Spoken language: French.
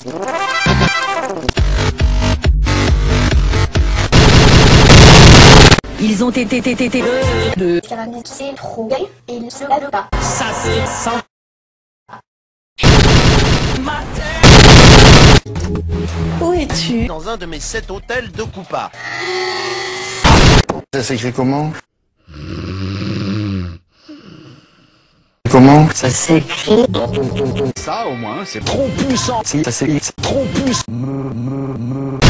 Ils ont été de c'est trop gay et il se lave pas. ça c'est sans Où es-tu? Dans un de mes 7 hôtels de Coupa. Ça s'écrit comment? Comment? ça s'écrit. Ça au moins, c'est trop puissant. Si, ça c'est X. Trop puissant.